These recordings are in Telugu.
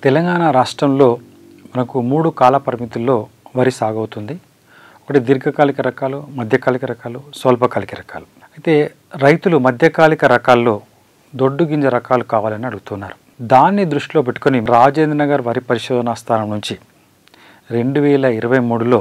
తెలంగాణ రాష్ట్రంలో మనకు 3 కాల పరిమితుల్లో వరి సాగు అవుతుంది. ఒకటి దీర్ఘకాలిక రకాలు, మధ్యకాలిక రకాలు, స్వల్పకాలిక రకాలు. అయితే రైతులు మధ్యకాలిక రకాల్లో దొడ్డు గింజ రకాలు కావాలని అడుగుతున్నారు. దాన్ని దృష్టిలో పెట్టుకొని రాజేంద్ర నగర్ వరి పరిశోధనా స్థానం నుంచి 2023లో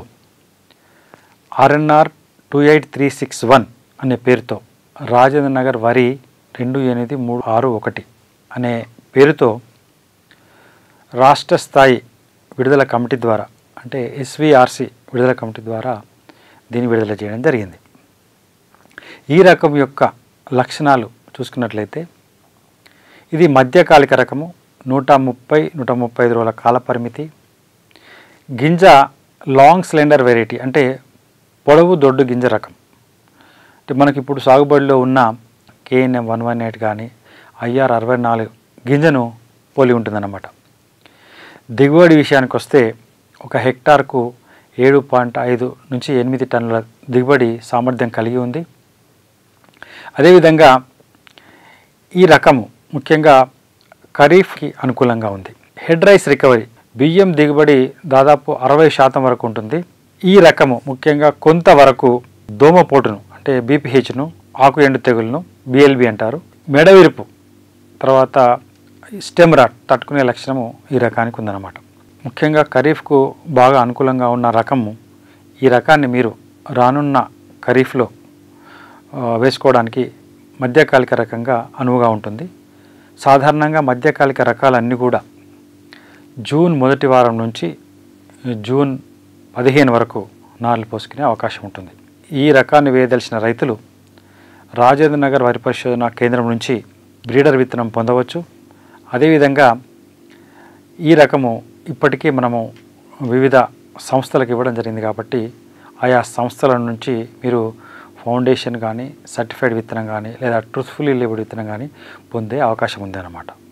RNR 28361 అనే పేరుతో రాజేంద్ర నగర్ వరి 28361 అనే పేరుతో రాష్ట్ర స్థాయి విడుదల కమిటీ ద్వారా, అంటే SVRC విడుదల కమిటీ ద్వారా దీన్ని విడుదల చేయడం జరిగింది. ఈ రకం యొక్క లక్షణాలు చూసుకున్నట్లయితే ఇది మధ్యకాలిక రకము, 130-135 రోజుల కాల పరిమితి. గింజ లాంగ్ స్లెండర్ వెరైటీ, అంటే పొడవు దొడ్డు గింజ రకం. అంటే మనకి ఇప్పుడు సాగుబడిలో ఉన్న KNM 118 కానీ IR 64 గింజను పోలి ఉంటుందన్నమాట. దిగుబడి విషయానికి వస్తే ఒక హెక్టార్కు 7.5 నుంచి 8 టన్నుల దిగుబడి సామర్థ్యం కలిగి ఉంది. అదేవిధంగా ఈ రకము ముఖ్యంగా ఖరీఫ్కి అనుకూలంగా ఉంది. హెడ్ రైస్ రికవరీ, బియ్యం దిగుబడి దాదాపు 60% వరకు ఉంటుంది. ఈ రకము ముఖ్యంగా కొంతవరకు దోమపోటును, అంటే BPHను, ఆకు ఎండు తెగులను, BLB అంటారు, మెడవిరుపు, తర్వాత స్టెమ్ రాట్ తట్టుకునే లక్షణము ఈ రకానికి ఉందన్నమాట. ముఖ్యంగా ఖరీఫ్కు బాగా అనుకూలంగా ఉన్న రకము. ఈ రకాన్ని మీరు రానున్న ఖరీఫ్లో వేసుకోవడానికి మధ్యకాలిక రకంగా అనువుగా ఉంటుంది. సాధారణంగా మధ్యకాలిక రకాలన్నీ కూడా జూన్ మొదటి వారం నుంచి జూన్ 15 వరకు నార్లు పోసుకునే అవకాశం ఉంటుంది. ఈ రకాన్ని వేయదలిచిన రైతులు రాజేంద్ర నగర్ వరి పరిశోధన కేంద్రం నుంచి బ్రీడర్ విత్తనం పొందవచ్చు. అదేవిధంగా ఈ రకము ఇప్పటికీ మనము వివిధ సంస్థలకు ఇవ్వడం జరిగింది కాబట్టి ఆయా సంస్థల నుంచి మీరు ఫౌండేషన్ కానీ, సర్టిఫైడ్ విత్తనం కానీ, లేదా ట్రూత్ఫుల్లీ లేబుల్డ్ విత్తనం కానీ పొందే అవకాశం ఉంది అన్నమాట.